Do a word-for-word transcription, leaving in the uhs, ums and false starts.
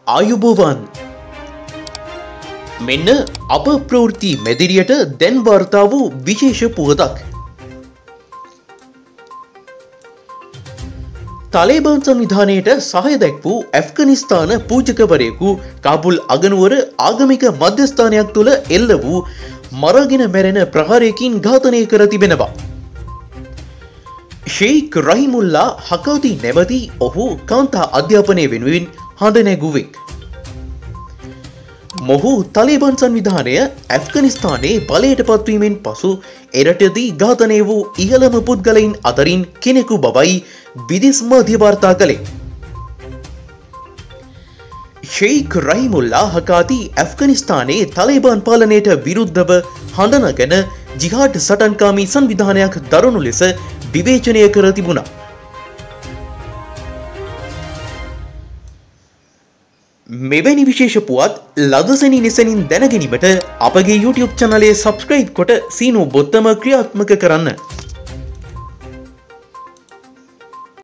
ආයුබෝවන් මෙන්න අප ප්‍රවෘත්ති මෙදිරියට දැන් වාර්තා වූ විශේෂ පුවතක්. තාලිබාන් සංවිධානයට සහාය දැක් වූ ඇෆ්ගනිස්තාන පූජකවරයෙකු කාබුල් අගනුවර ආගමික මධ්‍යස්ථානයක් තුළ එල්ල වූ මරාගෙන මැරෙන ප්‍රහාරයකින් ඝාතනය කර තිබෙනවා. ෂේක් රහිමුල්ලා හකාති නැමැති ඔහු කාන්තා අධ්‍යාපනය වෙනුවෙන් හඬ නැගුවෙක්. මොහු තාලිබාන් සංවිධානය ඇෆ්ගනිස්තානයේ බලයට පත්වීමෙන් පසු එරටදී ඝාතනය වූ ඉහළම පුද්ගලයින් අතරින් කෙනෙකු බවයි විදෙස් මාධ්‍ය වාර්තා කළේ. ෂේක් රහිමුල්ලා හකාති ඇෆ්ගනිස්තානයේ තාලිබාන් පාලනයට විරුද්ධව හඬ නගන ජිහාඩ් සටන්කාමී සංවිධානයක් දරනු ලෙස විවේචනය කර තිබුණා. මෙවැනි විශේෂ පුවත් ලදසැනි නිසනින් දැනගැනීමට අපගේ YouTube චැනලය සබ්ස්ක්‍රයිබ් කොට සීනු බොත්තම ක්‍රියාත්මක කරන්න.